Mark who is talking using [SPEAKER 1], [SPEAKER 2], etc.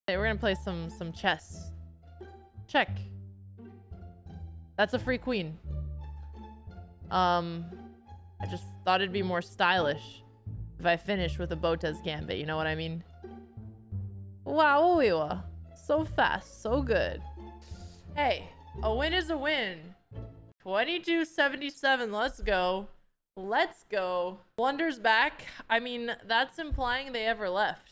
[SPEAKER 1] Okay, we're gonna play some chess. Check. That's a free queen. I just thought it'd be more stylish if I finish with a Botez Gambit, you know what I mean? Wow, we were so fast, so good. Hey, a win is a win. 2277, let's go. Let's go. Blunder's back. I mean, that's implying they ever left.